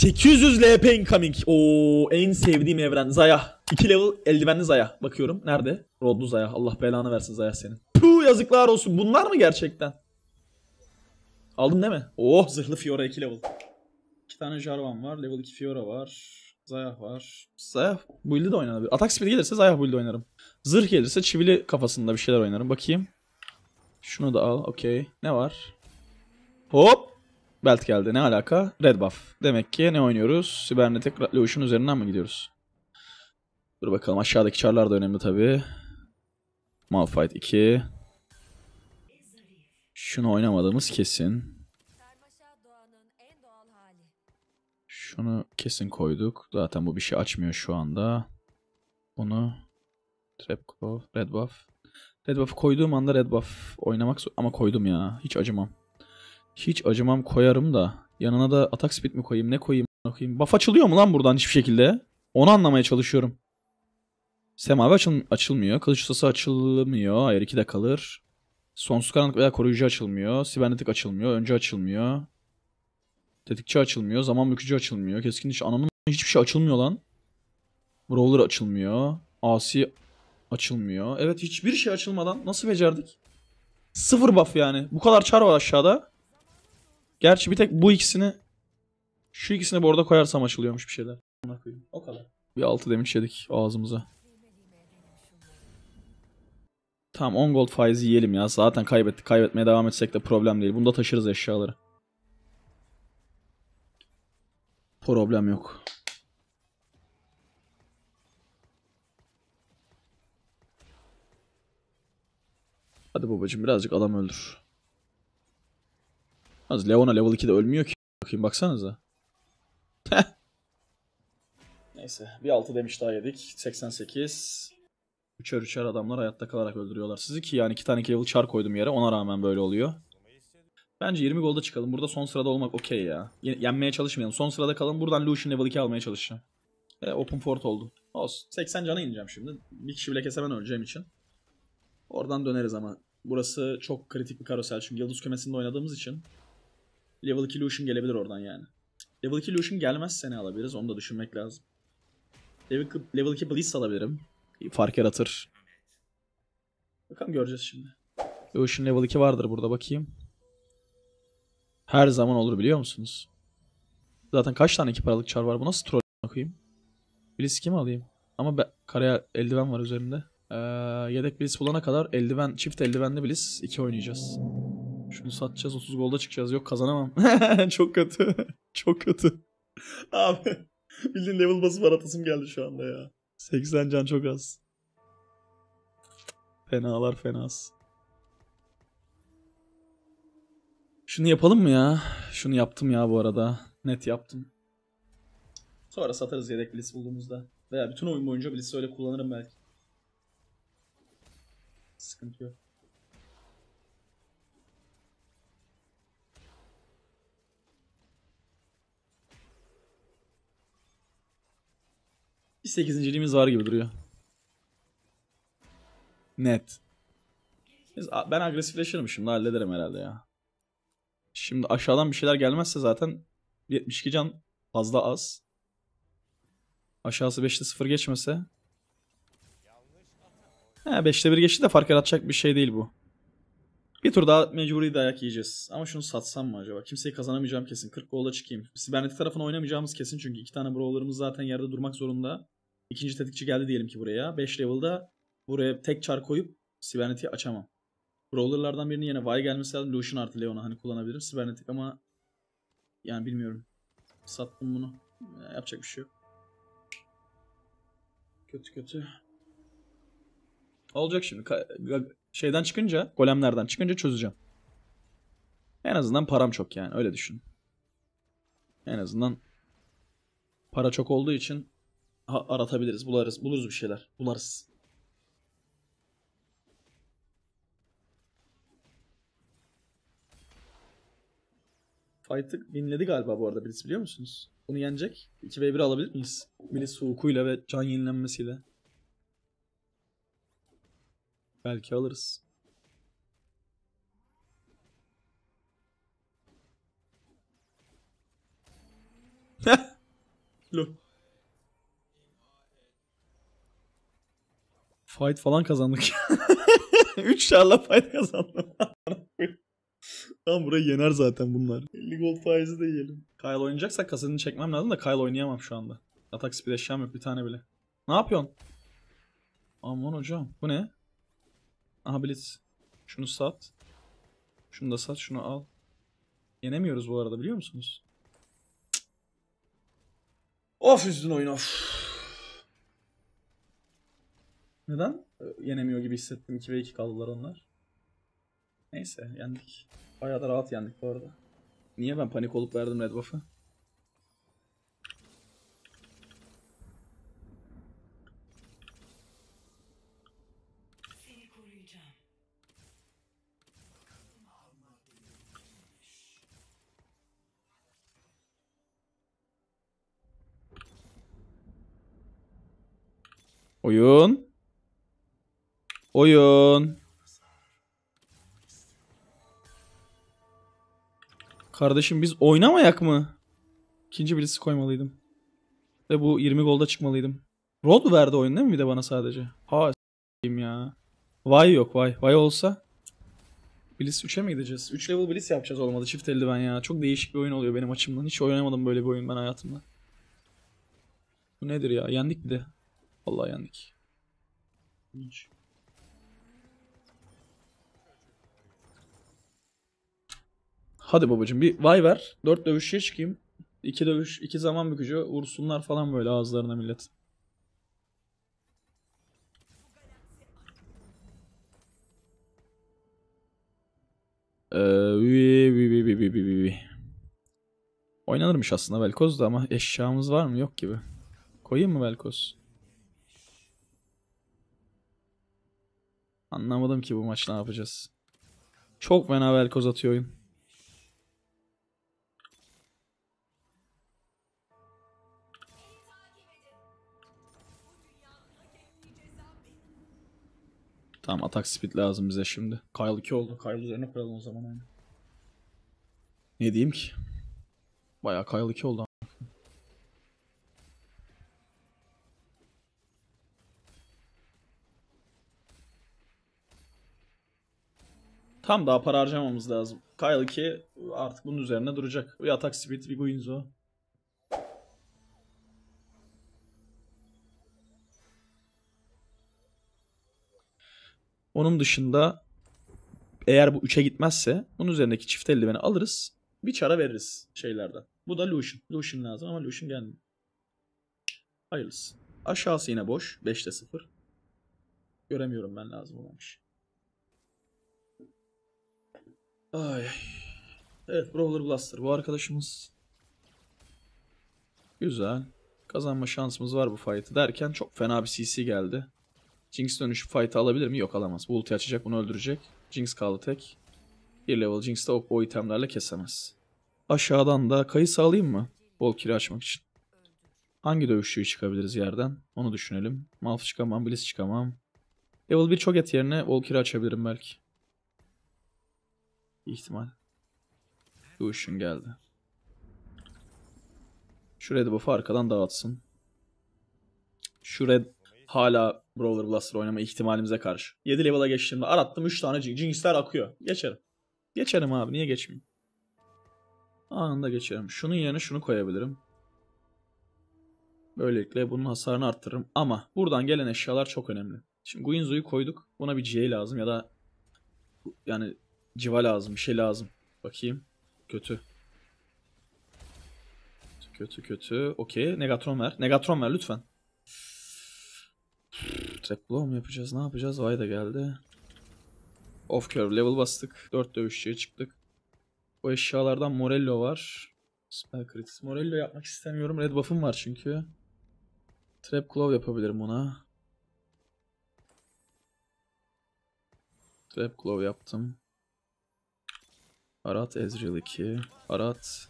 800 LP incoming. Oo, en sevdiğim evren. Zaya. 2 level eldivenli Zaya. Bakıyorum. Nerede? Rodlu Zaya. Allah belanı versin Zaya senin. Puh, yazıklar olsun. Bunlar mı gerçekten? Aldın değil mi? Oh, zırhlı Fiora 2 level. 2 tane Jarvan var. Level 2 Fiora var. Zaya var. Zaya build'i de oynanabilir. Atak speed gelirse Zaya build'i oynarım. Zırh gelirse çivili kafasında bir şeyler oynarım. Bakayım. Şunu da al. Okey. Ne var? Hop. Belt geldi. Ne alaka? Red buff. Demek ki ne oynuyoruz? Cybernetic Revolution üzerinden mi gidiyoruz? Dur bakalım. Aşağıdaki çarlar da önemli tabii. Malphite 2. Şunu oynamadığımız kesin. Şunu kesin koyduk. Zaten bu bir şey açmıyor şu anda. Bunu Trapco, Red Buff. Red Buff'ı koyduğum anda Red Buff oynamak ama koydum ya. Hiç acımam. Hiç acımam, koyarım da. Yanına da Attack Speed mi koyayım, ne koyayım? Buff açılıyor mu lan buradan hiçbir şekilde? Onu anlamaya çalışıyorum. Semavi açılmıyor. Kılıç ustası açılmıyor. Hayır, 2 de kalır. Sonsuz karanlık veya koruyucu açılmıyor. Sibernetik açılmıyor. Önce açılmıyor. Tetikçi açılmıyor. Zaman bükücü açılmıyor. Keskin diş ananın hiçbir şey açılmıyor lan. Brawler açılmıyor. Asi açılmıyor. Evet, hiçbir şey açılmadan nasıl becerdik? Sıfır buff yani. Bu kadar çar var aşağıda. Gerçi bir tek bu ikisini, şu ikisini bu arada koyarsam açılıyormuş bir şeyler. O kadar. Bir 6 damage yedik ağzımıza. Tamam, 10 gold faizi yiyelim ya. Zaten kaybettik. Kaybetmeye devam etsek de problem değil. Bunda taşırız eşyaları. Problem yok. Hadi babacım birazcık adam öldür. Az Leona level 2'de ölmüyor ki. Bakayım baksanıza. Neyse bir 6 demiş daha yedik. 88. Üçer üçer adamlar hayatta kalarak öldürüyorlar sizi ki yani 2 tane level char koydum yere, ona rağmen böyle oluyor. Bence 20 golda çıkalım. Burada son sırada olmak okey ya. Yenmeye çalışmayalım. Son sırada kalın. Buradan Lucian level 2 almaya çalışacağım. Open fort oldu. Olsun. 80 cana ineceğim şimdi. Bir kişi bile kesemem öleceğim için. Oradan döneriz ama. Burası çok kritik bir karosel. Çünkü Yıldız Kümesi'nde oynadığımız için. Level 2 Lucian gelebilir oradan yani. Level 2 Lucian gelmezse ne alabiliriz? Onu da düşünmek lazım. Level 2 Blitz alabilirim. Fark yaratır. Bakalım, göreceğiz şimdi. Lucian level 2 vardır burada, bakayım. Her zaman olur biliyor musunuz? Zaten kaç tane 2 paralık çar var? Bu nasıl troll bakayım? Blitz kim alayım? Ama karaya eldiven var üzerinde. Yedek Blitz bulana kadar eldiven, çift eldivenli Blitz 2 oynayacağız. Şunu satacağız, 30 golda çıkacağız. Yok, kazanamam. Çok kötü. Çok kötü. Abi bildiğin level basıp atasım geldi şu anda ya. 80 can çok az. Fenalar fenası. Şunu yapalım mı ya? Şunu yaptım ya bu arada. Net yaptım. Sonra satarız yedek Blitz bulduğumuzda. Veya bütün oyun boyunca Blitz'i öyle kullanırım belki. Sıkıntı yok. Bir 8.'liğimiz var gibi duruyor. Net. Ben agresifleşirim şimdi, hallederim herhalde ya. Şimdi aşağıdan bir şeyler gelmezse zaten 72 can fazla az. Aşağısı 5'te 0 geçmese. 5'te 1 geçti de fark yaratacak bir şey değil bu. Bir tur daha mecburi dayak yiyeceğiz. Ama şunu satsam mı acaba? Kimseyi kazanamayacağım kesin. 40 golda çıkayım. Sibernetik tarafına oynamayacağımız kesin. Çünkü 2 tane brawler'ımız zaten yerde durmak zorunda. İkinci tetikçi geldi diyelim ki buraya. 5 level'da buraya tek çar koyup Sibernetik'i açamam. Brawler'lardan birinin yerine Vi gelmesi lazım. Lucian artı Leona hani kullanabilirim. Sibernetik ama yani bilmiyorum. Sattım bunu. Yapacak bir şey yok. Kötü kötü. Olacak şimdi. Şeyden çıkınca, golemlerden çıkınca çözeceğim. En azından param çok yani, öyle düşün. En azından para çok olduğu için aratabiliriz, buluruz bir şeyler. Bularız. Fight'ı winledi galiba bu arada Blitz, biliyor musunuz? Bunu yenecek. 2v1 alabilir miyiz? Blitz hukukuyla ve can yenilenmesiyle. Belki alırız. Lo. Fight falan kazandık. 3 şarla fight kazandım. Tamam, burayı yener zaten bunlar. 50 gold faizi de yiyelim. Kyle oynayacaksak kasetini çekmem lazım da Kyle oynayamam şu anda. Atak speed eşyam yok bir tane bile. Ne yapıyorsun? Aman hocam. Bu ne? Aha Blitz. Şunu sat. Şunu da sat. Şunu al. Yenemiyoruz bu arada, biliyor musunuz? Of, üzdün oyun of. Neden? Yenemiyor gibi hissettim. 2 ve 2 kaldılar onlar. Neyse, yendik. Bayağı da rahat yendik bu arada. Niye ben panik olup verdim red buff'ı? Oyun. Oyun. Kardeşim biz oynamayak mı? İkinci birisi koymalıydım. Ve bu 20 golda çıkmalıydım. Rod verdi oyun değil mi bir de bana sadece? Ha s**eyim ya. Vay yok vay. Vay olsa. Bliss 3'e mi gideceğiz? 3 level Bliss yapacağız olmadı. Çift eldiven ya. Çok değişik bir oyun oluyor benim açımdan. Hiç oynamadım böyle bir oyun ben hayatımda. Bu nedir ya? Yendik bir de. Vallahi yendik. Hiç. Hadi babacım bir vay ver. 4 dövüşçüye çıkayım. 2 dövüş, 2 zaman bükücü vursunlar falan böyle ağızlarına millet. Oynanırmış aslında Velkoz da ama eşyamız var mı? Yok gibi. Koyayım mı Velkoz? Anlamadım ki bu maç ne yapacağız. Çok fena Velkoz atıyor oyun. Tamam, atak speed lazım bize şimdi. Kyle 2 oldu. Kyle üzerine koyalım o zaman yani. Ne diyeyim ki? Bayağı Kyle 2 oldu. Tam daha para harcamamız lazım. Kyle 2 artık bunun üzerine duracak. Bir atak speed, bir Guinzo. Onun dışında eğer bu 3'e gitmezse bunun üzerindeki çift eldiveni alırız. Bir çara veririz şeylerden. Bu da Lucian. Lucian lazım ama Lucian gelmiyor. Hayırlısı. Aşağısı yine boş. 5'te 0. Göremiyorum ben lazım olmamış. Ay. Evet, Brawler Blaster bu arkadaşımız. Güzel. Kazanma şansımız var bu fight'ı derken çok fena bir CC geldi. Jinx dönüşüp fight'ı alabilir mi? Yok, alamaz. Bu ulti açacak, bunu öldürecek. Jinx kaldı tek. Bir level Jinx de o itemlerle kesemez. Aşağıdan da kayısı alayım mı? Valkyrie açmak için. Hangi dövüşçüyü çıkabiliriz yerden? Onu düşünelim. Malf çıkamam, Bliss çıkamam. Level 1 çok et yerine Valkyrie açabilirim belki. İhtimal. Lucian geldi. Şu red buff'ı arkadan dağıtsın. Şu red hala Brawler Blaster oynama ihtimalimize karşı. 7 level'a geçtiğimde arattım 3 tane Jinx'ler akıyor. Geçerim. Geçerim abi, niye geçmeyeyim? Anında geçerim. Şunun yerine şunu koyabilirim. Böylelikle bunun hasarını arttırırım. Ama buradan gelen eşyalar çok önemli. Şimdi Guinzo'yu koyduk. Buna bir GA lazım ya da yani civa lazım. Bir şey lazım. Bakayım. Kötü. Kötü kötü. Okey. Negatron ver. Negatron ver lütfen. Trap blow mu yapacağız? Ne yapacağız? Vay da geldi. Off curve level bastık. 4 dövüşçüye çıktık. Bu eşyalardan Morello var. Spell critics. Morello yapmak istemiyorum. Red buff'ım var çünkü. Trap Claw yapabilirim ona. Trap Claw yaptım. Arat Ezreal 2. Arat.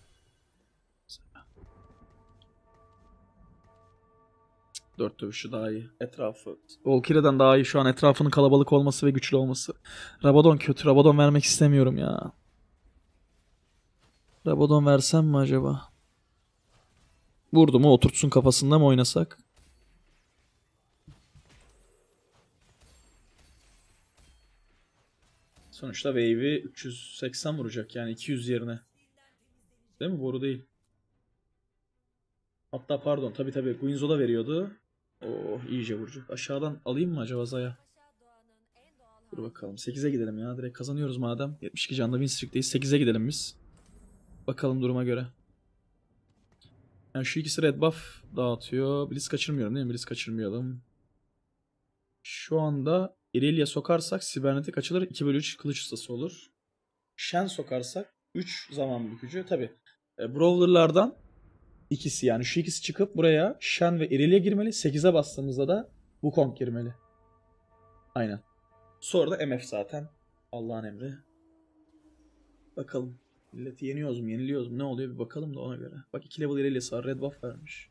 4 dövüşü daha iyi. Etrafı. Valkyrie'den daha iyi şu an etrafının kalabalık olması ve güçlü olması. Rabadon kötü. Rabadon vermek istemiyorum ya. Rabadon versem mi acaba? Vurdu mu oturtsun kafasında mı oynasak? Sonuçta wave'i 380 vuracak yani 200 yerine. Değil mi? Boru değil. Hatta pardon tabi Guinzo da veriyordu. Oh iyice vuracak. Aşağıdan alayım mı acaba Zaya? Dur bakalım. 8'e gidelim ya. Direkt kazanıyoruz madem. 72 canlı win streak'teyiz. 8'e gidelim biz. Bakalım duruma göre. Yani şu ikisi red buff dağıtıyor. Blitz kaçırmıyorum değil mi? Blitz kaçırmayalım. Şu anda Irelia sokarsak Sibernetik açılır. 2/3 kılıç ustası olur. Shen sokarsak 3 zaman bükücü. Tabi Brawler'lardan ikisi yani şu ikisi çıkıp buraya Shen ve Irelia girmeli. 8'e bastığımızda da Wukong girmeli. Aynen. Sonra da MF zaten. Allah'ın emri. Bakalım. Milleti yeniyoruz mu, yeniliyoruz mu, ne oluyor bir bakalım da ona göre. Bak 2 level ileriyle var, red buff vermiş.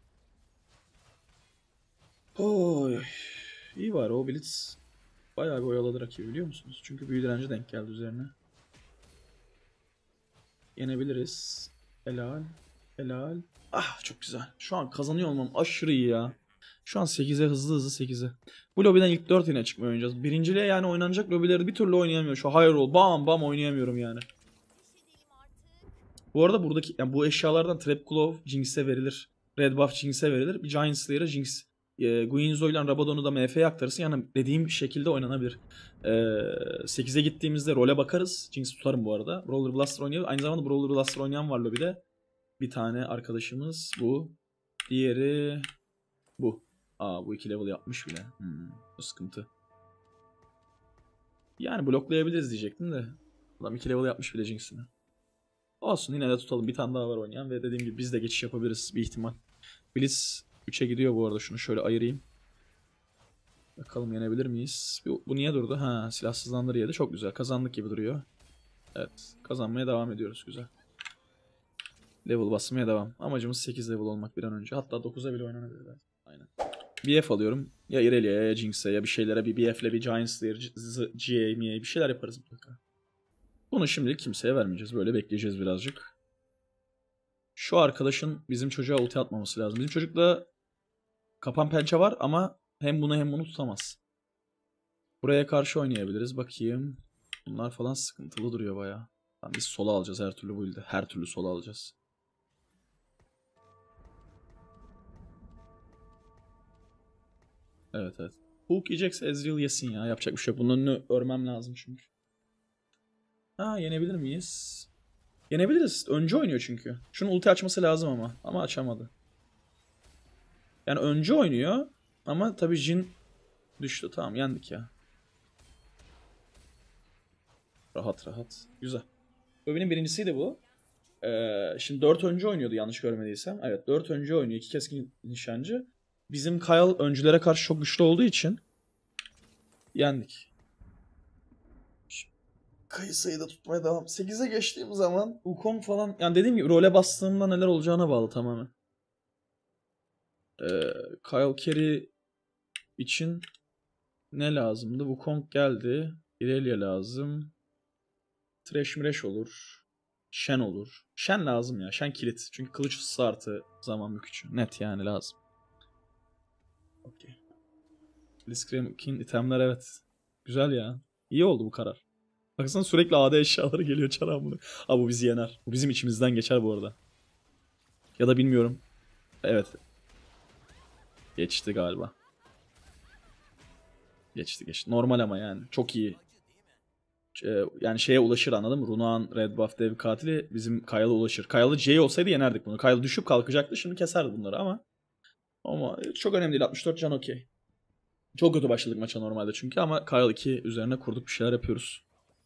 Oy. İyi var o Blitz. Bayağı bir oyaladı rakibi biliyor musunuz? Çünkü büyü direnci denk geldi üzerine. Yenebiliriz. Helal. Helal. Ah çok güzel. Şu an kazanıyor olmam aşırı iyi ya. Şu an 8'e hızlı 8'e. Bu lobiden ilk 4 yine çıkmaya oynayacağız. Birinciliğe yani oynanacak lobileri bir türlü oynayamıyorum. Şu high roll bam bam oynayamıyorum yani. Bu arada buradaki yani bu eşyalardan Trap Glove Jinx'e verilir. Red Buff Jinx'e verilir. Bir Giant Slayer'a Jinx Guinzo ile Rabadon'u da MF'ye aktarırsın. Yani dediğim şekilde oynanabilir. 8'e gittiğimizde role bakarız. Jinx tutarım bu arada. Brawler Blaster oynuyor. Aynı zamanda Brawler Blaster oynayan var lobide. Bir tane arkadaşımız bu. Diğeri bu. Aa bu 2 level yapmış bile. O sıkıntı. Yani bloklayabiliriz diyecektim de. Adam 2 level yapmış bile Jinx'ini. Olsun yine de tutalım. Bir tane daha var oynayan ve dediğim gibi biz de geçiş yapabiliriz bir ihtimal. Blitz 3'e gidiyor bu arada. Şunu şöyle ayırayım. Bakalım yenebilir miyiz? Bu niye durdu? Ha silahsızlandır yedi. Çok güzel. Kazandık gibi duruyor. Evet. Kazanmaya devam ediyoruz. Güzel. Level basmaya devam. Amacımız 8 level olmak bir an önce. Hatta 9'a bile oynanabilir. Aynen. BF alıyorum. Ya Irelia'ya ya Jinx'e ya bir şeylere bir BF'le bir Giant Slayer, GA, bir şeyler yaparız mutlaka. Bunu şimdilik kimseye vermeyeceğiz. Böyle bekleyeceğiz birazcık. Şu arkadaşın bizim çocuğa ulti atmaması lazım. Bizim çocukta kapan pençe var ama hem bunu hem bunu tutamaz. Buraya karşı oynayabiliriz. Bakayım. Bunlar falan sıkıntılı duruyor bayağı. Tamam, biz sola alacağız her türlü bu ilde. Her türlü sola alacağız. Evet evet. Hook yiyecekse Ezreal yesin ya. Yapacak bir şey yok. Bunun önünü örmem lazım çünkü. Ha yenebilir miyiz? Yenebiliriz. Önce oynuyor çünkü. Şunun ulti açması lazım ama. Ama açamadı. Yani önce oynuyor. Ama tabii Jhin düştü. Tamam yendik ya. Rahat rahat. Güzel. Öbürünün birincisiydi bu. Şimdi 4 önce oynuyordu yanlış görmediysem. Evet 4 önce oynuyor. 2 keskin nişancı. Bizim Kyle öncülere karşı çok güçlü olduğu için yendik. Kayısayı da tutmaya devam. 8'e geçtiğim zaman Wukong falan yani dediğim gibi role bastığımda neler olacağına bağlı tamamen. Kyle Carey için ne lazımdı? Wukong geldi. Irelia lazım. Thresh Miresh olur. Shen olur. Shen lazım ya. Shen kilit. Çünkü kılıç ısısı artı zaman bükücü. Net yani lazım. Okey. Blitzcrank'in itemler evet. Güzel ya. İyi oldu bu karar. Baksana sürekli AD eşyaları geliyor çarağım bunu. Abi bu bizi yener. Bu bizim içimizden geçer bu arada. Ya da bilmiyorum. Evet. Geçti galiba. Geçti. Normal ama yani. Çok iyi. Yani şeye ulaşır anladın mı? Runaan, Red Buff, Dev Katili bizim Kyle'a ulaşır. Kyle'ı J olsaydı yenerdik bunu. Kyle düşüp kalkacaktı. Şimdi keserdi bunları ama çok önemli değil. 64 can okey. Çok kötü başladık maça normalde çünkü ama Kyle 2 üzerine kurduk bir şeyler yapıyoruz.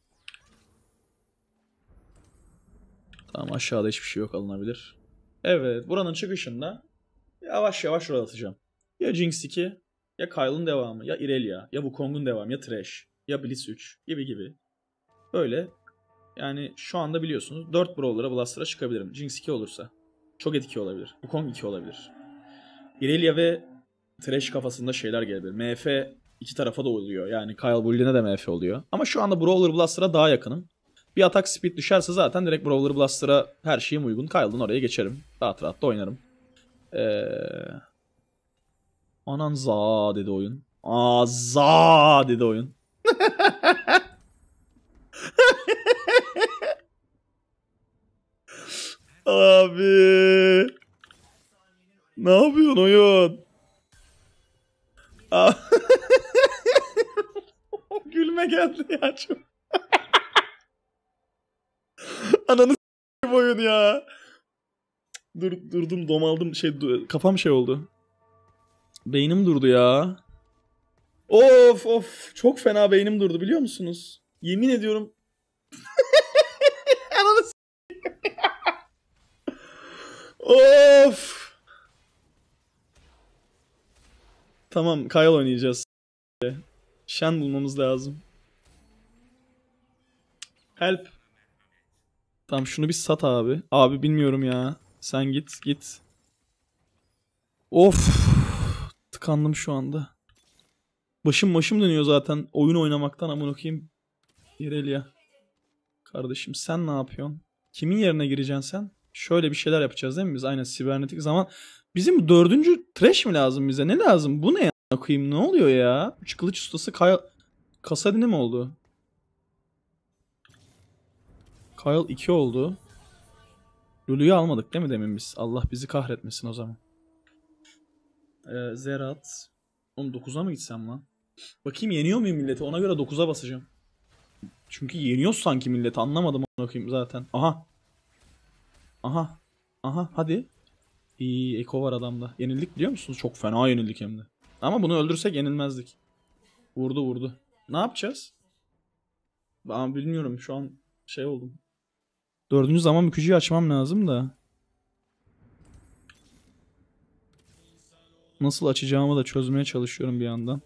Tamam aşağıda hiçbir şey yok alınabilir. Evet buranın çıkışında yavaş yavaş rol atacağım. Ya Jinx 2 ya Kyle'ın devamı ya Irelia ya Wukong'un devamı ya Thresh ya Blitz 3 gibi. Böyle yani şu anda biliyorsunuz 4 Brawler'a Blaster'a çıkabilirim. Jinx 2 olursa. Çok etki olabilir. Wukong 2 olabilir. Irelia ve Thresh kafasında şeyler gelebilir. MF iki tarafa da oluyor. Yani Kyle Bulli'ne de MF oluyor. Ama şu anda Brawler Blaster'a daha yakınım. Bir atak speed düşerse zaten direkt Brawler Blaster'a her şeyim uygun. Kyle'dan oraya geçerim. Rahat rahat da oynarım. Anan za dedi oyun. Aa za dedi oyun. Abi. Ne yapıyorsun oyun? Aa. Gülme geldi ya çok. Ananı s**eyim oyun ya. Durdum domaldım kafam şey oldu. Beynim durdu ya. Of çok fena beynim durdu biliyor musunuz? Yemin ediyorum. Ananı of. Tamam Kyle oynayacağız. Shen bulmamız lazım. Help. Tamam şunu bir sat abi. Abi bilmiyorum ya. Sen git. Of. Tıkandım şu anda. Başım dönüyor zaten oyun oynamaktan amına koyayım. İrelia. Kardeşim sen ne yapıyorsun? Kimin yerine gireceksin sen? Şöyle bir şeyler yapacağız değil mi biz? Aynen sibernetik zaman. Bizim dördüncü trash mi lazım bize? Ne lazım? Bu ne ya? Koyayım ne oluyor ya? Üç kılıç ustası Kasadin'i mi oldu? Kyle 2 oldu. Lulu'yu almadık değil mi demin biz? Allah bizi kahretmesin o zaman. Zerat. Oğlum 9'a mı gitsem lan? Bakayım yeniyor muyum milleti? Ona göre 9'a basacağım. Çünkü yeniyor sanki milleti. Anlamadım onu okuyayım zaten. Aha. Aha hadi. İyi Eko var adamda. Yenildik biliyor musunuz? Çok fena yenildik hem de. Ama bunu öldürsek yenilmezdik. Vurdu. Ne yapacağız? Ben bilmiyorum şu an şey oldum. Dördüncü zaman bükücüyü açmam lazım da. Nasıl açacağımı da çözmeye çalışıyorum bir yandan.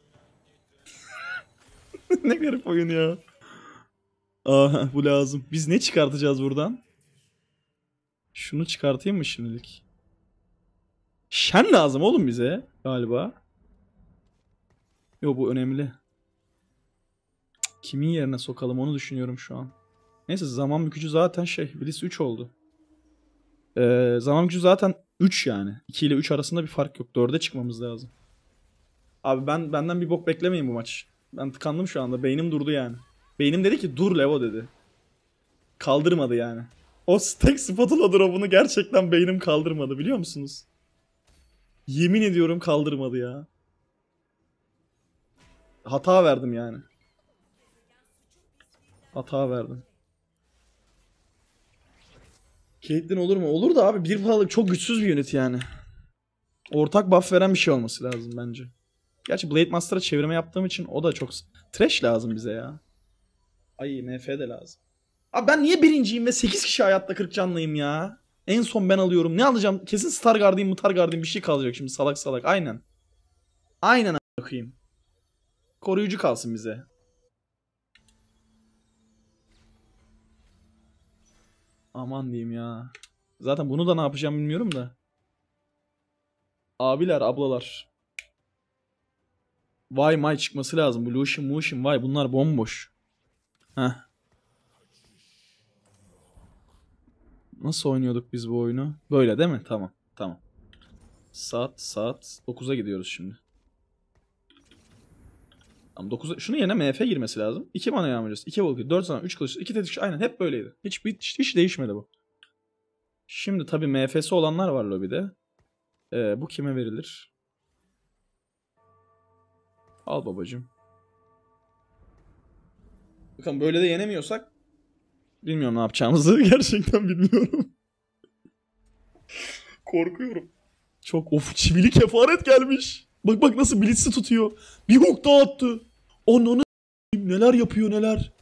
Ne garip oyun ya. Aha bu lazım. Biz ne çıkartacağız buradan? Şunu çıkartayım mı şimdilik? Shen lazım oğlum bize galiba. Yo bu önemli. Kimin yerine sokalım onu düşünüyorum şu an. Neyse zaman bükücü zaten Bliss 3 oldu. Zaman bükücü zaten 3 yani. 2 ile 3 arasında bir fark yok. 4'e çıkmamız lazım. Abi benden bir bok beklemeyin bu maç. Ben tıkandım şu anda. Beynim durdu yani. Beynim dedi ki dur Levo dedi. Kaldırmadı yani. O tek spatula drop'unu gerçekten beynim kaldırmadı biliyor musunuz? Yemin ediyorum kaldırmadı ya. Hata verdim yani. Hata verdim. Caitlyn olur mu? Olur da abi bir paralık çok güçsüz bir unit yani. Ortak buff veren bir şey olması lazım bence. Gerçi Blade Master'a çevirme yaptığım için o da çok... Trash lazım bize ya. Ay MF de lazım. Abi ben niye birinciyim ve 8 kişi hayatta 40 canlıyım ya? En son ben alıyorum. Ne alacağım? Kesin Starguard'ıyım bir şey kalacak şimdi salak. Aynen. Aynen bakayım. Koruyucu kalsın bize. Aman diyeyim ya. Zaten bunu da ne yapacağım bilmiyorum da. Abiler, ablalar. Vay may çıkması lazım. Bu Lucian vay bunlar bomboş. Heh. Nasıl oynuyorduk biz bu oyunu? Böyle değil mi? Tamam. Saat 9'a gidiyoruz şimdi. Tamam 9'a şunu yerine MF girmesi lazım. 2 mana yağmayacağız. 2 volk, 4 zaman 3 kılıç, 2 tetik. Aynen hep böyleydi. Hiç değişmedi bu. Şimdi tabii MF'si olanlar var lobide. Bu kime verilir? Al babacım. Bakın böyle de yenemiyorsak bilmiyorum ne yapacağımızı. Gerçekten bilmiyorum. Korkuyorum. Çok çivili kefaret gelmiş. Bak nasıl Blitz'i tutuyor. Bir hook daha attı. Ananı neler yapıyor neler.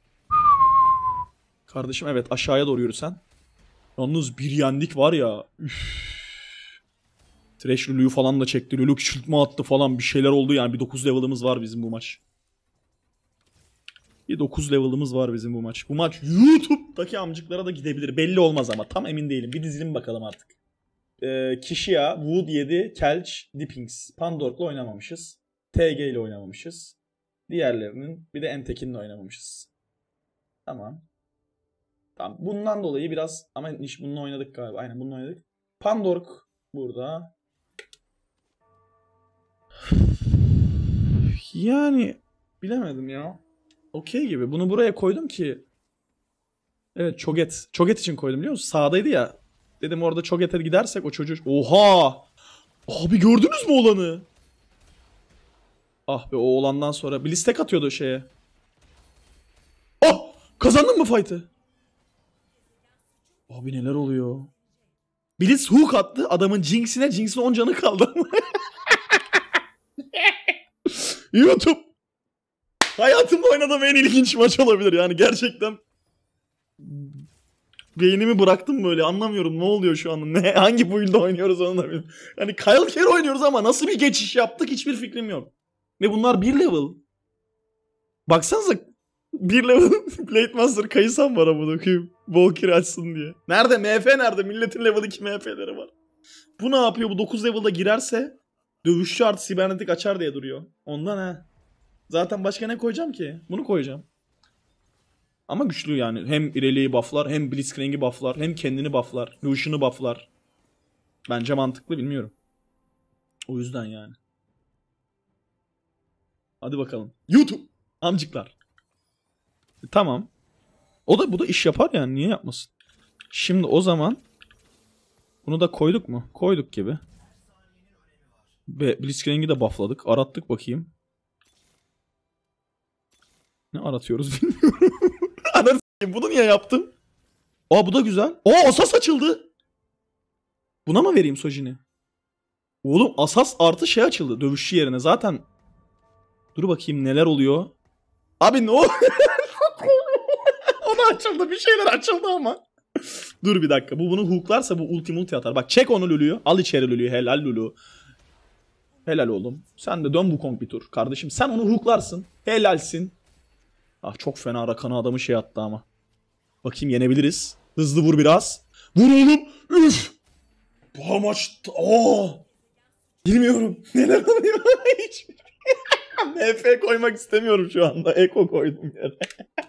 Kardeşim evet aşağıya doğru yürü sen. Yalnız bir yendik var ya. Üff. Thresh Lulu'yu falan da çekti. Lulu küçültme attı falan bir şeyler oldu yani. Bir 9 level'ımız var bizim bu maç. Bir 9 level'ımız var bizim bu maç. Bu maç YouTube'daki amcıklara da gidebilir. Belli olmaz ama tam emin değilim. Bir dizilim bakalım artık. Kishia, Wood 7, Kelch, Dippings. Pandork'la oynamamışız. TG ile oynamamışız. Diğerlerinin bir de Entekin'le oynamamışız. Tamam. Bundan dolayı biraz ama bununla oynadık galiba. Aynen bununla oynadık. Pandork burada. Yani bilemedim ya. Okey gibi. Bunu buraya koydum ki. Evet, Cho'Gath. Cho'Gath için koydum biliyor musun? Sağdaydı ya. Dedim orada Cho'Gath'e gidersek o çocuk... Oha! Abi gördünüz mü olanı? Ah be, o olandan sonra Blitz tek atıyordu şeye. Ah! Kazandın mı fight'ı? Abi neler oluyor? Blitz hook attı adamın Jinx'ine. Jinx'in 10 canı kaldı. YouTube. Hayatımda oynadığım en ilginç maç olabilir yani gerçekten. Beynimi bıraktım böyle, anlamıyorum ne oluyor şu an. Ne, hangi build'de oynuyoruz onu da bilmiyorum. Hani Kyle Care oynuyoruz ama nasıl bir geçiş yaptık hiçbir fikrim yok. Ve bunlar bir level. Baksanıza, bir level Blade Master Kayısan var ama bakayım. Valkyrie açsın diye. Nerede? MF nerede? Milletin level 2 MF'leri var. Bu ne yapıyor? Bu 9 level'da girerse dövüşçü artı sibernetik açar diye duruyor. Ondan he. Zaten başka ne koyacağım ki? Bunu koyacağım. Ama güçlü yani. Hem ileriyi bufflar, hem Blitzcrank'i bufflar, hem kendini bufflar, Lucian'ı bufflar. Bence mantıklı, bilmiyorum. O yüzden yani. Hadi bakalım. YouTube. Amcıklar. Tamam. Bu da iş yapar yani, niye yapmasın? Şimdi o zaman bunu da koyduk mu? Koyduk gibi. Blitzcrank'i de buffladık. Arattık bakayım. Ne aratıyoruz bilmiyorum. Anasını s**eyim, bunu niye yaptım? Aa, bu da güzel. Aa, Asas açıldı. Buna mı vereyim Sojin'i? Oğlum Asas artı şey açıldı dövüşçü yerine zaten. Dur bakayım neler oluyor. Abi ne oluyor? O da açıldı, bir şeyler açıldı ama. Dur bir dakika, bu bunu hooklarsa bu ulti atar. Bak çek onu Lulu'yu. Al içeri Lulu'yu, helal Lulu. Helal oğlum. Sen de dön Wukong bir tur. Kardeşim sen onu hooklarsın. Helalsin. Ah, çok fena Rakan'a adamı şey attı ama. Bakayım yenebiliriz. Hızlı vur biraz. Vur oğlum. Üf. Bu maç... Aa. Bilmiyorum. Neler oluyor hiç. MF koymak istemiyorum şu anda. Eko koydum yere.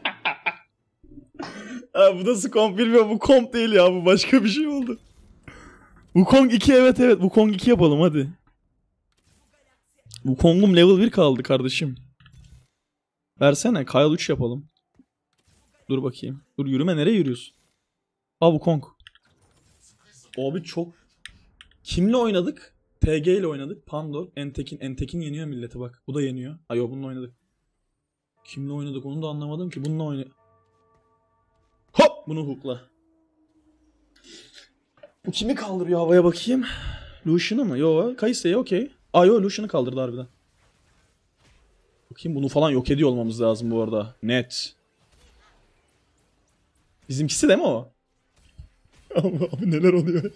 Bu nasıl komp bilmiyorum. Bu komp değil ya. Bu başka bir şey oldu. Wukong 2, evet. Wukong 2 yapalım hadi. Wukong'um level 1 kaldı kardeşim. Versene. Kyle 3 yapalım. Dur bakayım. Dur, yürüme, nereye yürüyorsun? Wukong. Abi çok... Kimle oynadık? TG ile oynadık. Pandor, Entekin. Entekin yeniyor milleti bak. Bu da yeniyor. Ayo, bununla oynadık. Kimle oynadık onu da anlamadım ki. Bununla oynadık. Hop! Bunu hookla. Bu kimi kaldırıyor havaya bakayım? Lucian'ı mı? Yo, Kai'Sa'yı okey. Yo, Lucian'ı kaldırdı harbiden. Bakayım, bunu falan yok ediyor olmamız lazım bu arada. Net. Bizimkisi değil mi o? Abi neler oluyor?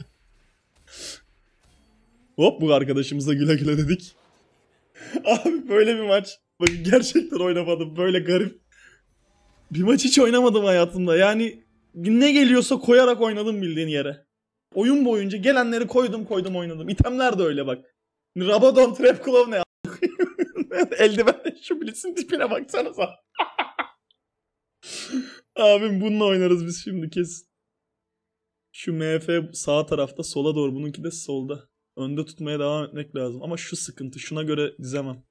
Hop, bu arkadaşımıza güle güle dedik. Abi böyle bir maç. Bakın gerçekten oynamadım. Böyle garip. Bir maç hiç oynamadım hayatımda. Yani ne geliyorsa koyarak oynadım bildiğin yere. Oyun boyunca gelenleri koydum oynadım. İtemler de öyle bak. Rabadon, Trap Claw ne? Eldiven, şu Blitz'in tipine baksanıza. Abim bununla oynarız biz şimdi kesin. Şu MF sağ tarafta, sola doğru. Bununki de solda. Önde tutmaya devam etmek lazım. Ama şu sıkıntı. Şuna göre dizemem.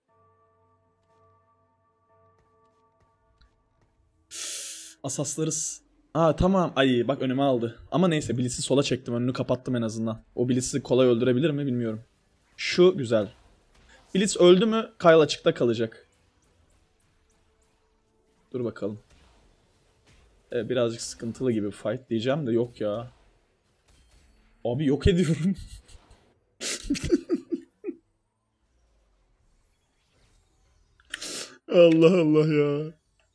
Asaslarız. Tamam. Ay bak, önüme aldı. Ama neyse, Blitz'i sola çektim. Önünü kapattım en azından. O Blitz'i kolay öldürebilir mi bilmiyorum. Şu güzel. Blitz öldü mü Kyle açıkta kalacak. Dur bakalım. Birazcık sıkıntılı gibi fight diyeceğim de yok ya. Abi yok ediyorum. Allah Allah ya.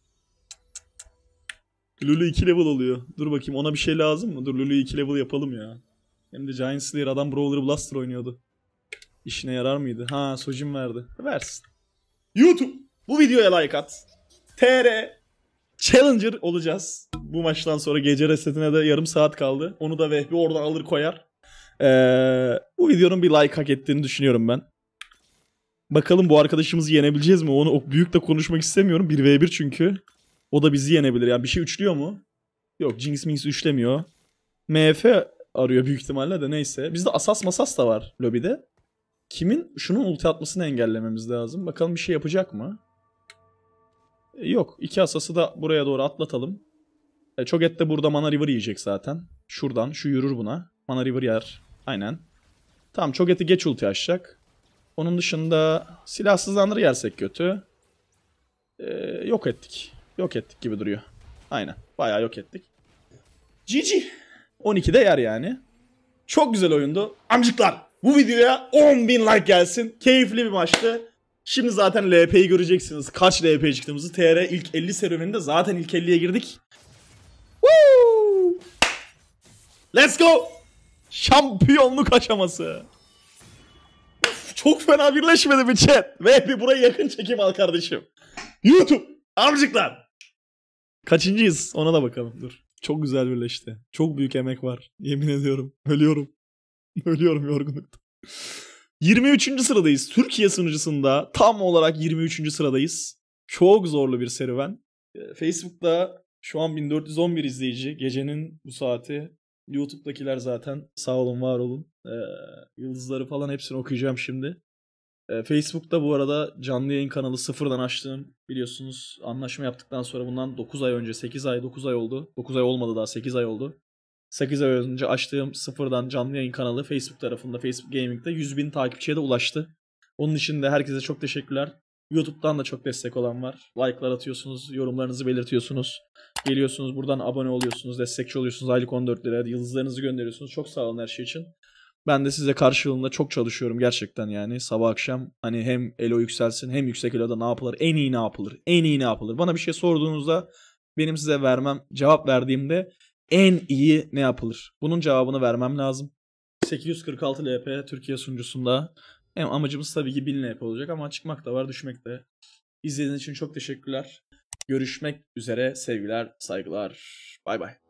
Lulu 2 level oluyor. Dur bakayım, ona bir şey lazım mı? Dur, Lulu'yu 2 level yapalım ya. Hem de Giant Slayer, adam Brawler Blaster oynuyordu. İşine yarar mıydı? Sojin verdi. Versin. YouTube, bu videoya like at. TR Challenger olacağız. Bu maçtan sonra gece resetine de yarım saat kaldı. Onu da Vehbi oradan alır koyar. Bu videonun bir like hak ettiğini düşünüyorum ben. Bakalım bu arkadaşımızı yenebileceğiz mi? Onu büyük de konuşmak istemiyorum. 1v1 çünkü. O da bizi yenebilir. Yani bir şey üçlüyor mu? Yok, Jinx Minx üçlemiyor. MF arıyor büyük ihtimalle de neyse. Bizde asas masas da var lobide. Kimin şunun ulti atmasını engellememiz lazım. Bakalım bir şey yapacak mı? Yok. 2 asası da buraya doğru atlatalım. Cho'Gath de burada Mana River yiyecek zaten. Şuradan şu yürür buna. Mana River yer. Aynen. Tamam, Cho'Gath'i geç ulti açacak. Onun dışında silahsızlandır yersek kötü. Yok ettik. Yok ettik gibi duruyor. Aynen. Bayağı yok ettik. GG. 12'de yer yani. Çok güzel oyundu. Amcıklar, bu videoya 10.000 like gelsin. Keyifli bir maçtı. Şimdi zaten LP'yi göreceksiniz. Kaç LP çıktığımızı. TR ilk 50 serüveninde zaten ilk 50'ye girdik. Woo! Let's go! Şampiyonluk aşaması. Çok fena birleşmedi mi chat? Ve bir burayı yakın çekim al kardeşim. YouTube. Amcıklar. Kaçıncıyız? Ona da bakalım. Dur. Çok güzel birleşti. Çok büyük emek var. Yemin ediyorum. Ölüyorum. Ölüyorum yorgunluktan. 23. sıradayız. Türkiye sunucusunda tam olarak 23. sıradayız. Çok zorlu bir serüven. Facebook'ta şu an 1411 izleyici. Gecenin bu saati. YouTube'dakiler zaten sağ olun var olun. Yıldızları falan hepsini okuyacağım şimdi. Facebook'ta bu arada canlı yayın kanalı sıfırdan açtım. Biliyorsunuz anlaşma yaptıktan sonra bundan 9 ay önce 8 ay 9 ay oldu. 9 ay olmadı daha 8 ay oldu. 8 ay önce açtığım sıfırdan canlı yayın kanalı Facebook tarafında Facebook Gaming'de 100.000 takipçiye de ulaştı. Onun için de herkese çok teşekkürler. YouTube'dan da çok destek olan var. Like'lar atıyorsunuz, yorumlarınızı belirtiyorsunuz. Geliyorsunuz buradan abone oluyorsunuz, destekçi oluyorsunuz. Aylık 14 lira yıldızlarınızı gönderiyorsunuz. Çok sağ olun her şey için. Ben de size karşılığında çok çalışıyorum gerçekten yani. Sabah akşam hani hem elo yükselsin hem yüksek eloda ne yapılır, en iyi ne yapılır, en iyi ne yapılır. Bana bir şey sorduğunuzda benim size cevap verdiğimde en iyi ne yapılır? Bunun cevabını vermem lazım. 846 LP Türkiye sunucusunda. Hem amacımız tabii ki 1000 LP olacak ama çıkmak da var, düşmek de. İzlediğiniz için çok teşekkürler. Görüşmek üzere, sevgiler, saygılar. Bay bay.